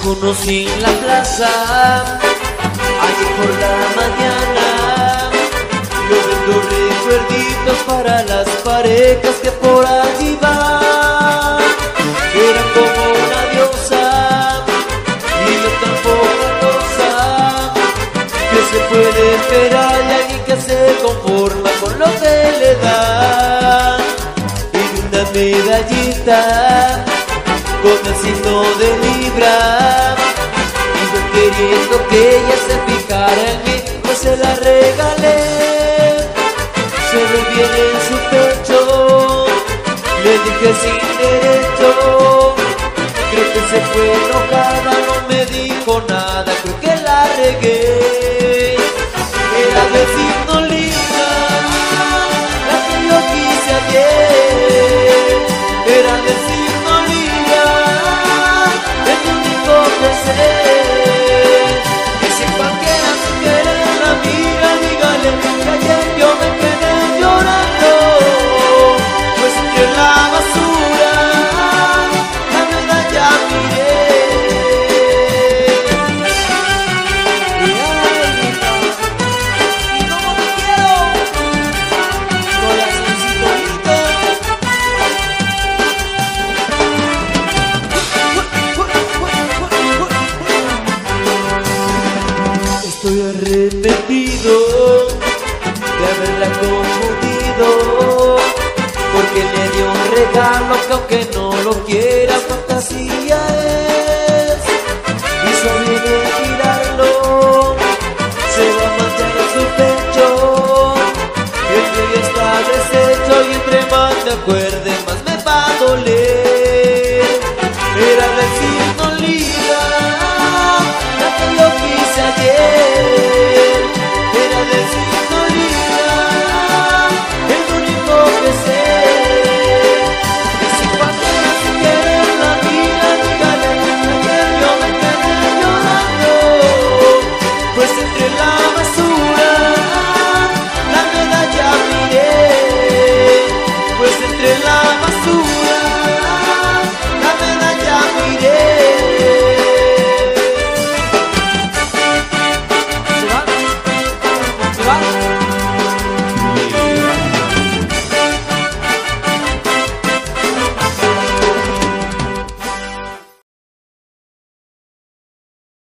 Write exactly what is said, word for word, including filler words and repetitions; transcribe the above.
conocí en la plaza, ayer por la mañana. Yo vendo recuerditos para las parejas que por allí van. Era como una diosa y yo tan poca cosa. Que se puede esperar de alguien que se conforma con lo que le dan. Y una medallita con el signo de Libra, y yo queriendo que ella se fijara en mí, pues se la regalé. Se ve bien en su pecho, le dije sin derecho. Creo que se fue enojada, no me dijo nada, creo que la regué. Era de signo Libra, la que yo quise ayer. Era de signo Libra, el único que sé. Y si cualquiera se quiere la mira, dígale que ayer yo me quedé llorando, pues entre la basura la medalla miré. Y ay, mija, y como te quiero, corazoncito lindo. Estoy arrepentido de haberla confundido, porque le dio un regalo que aunque no lo quiero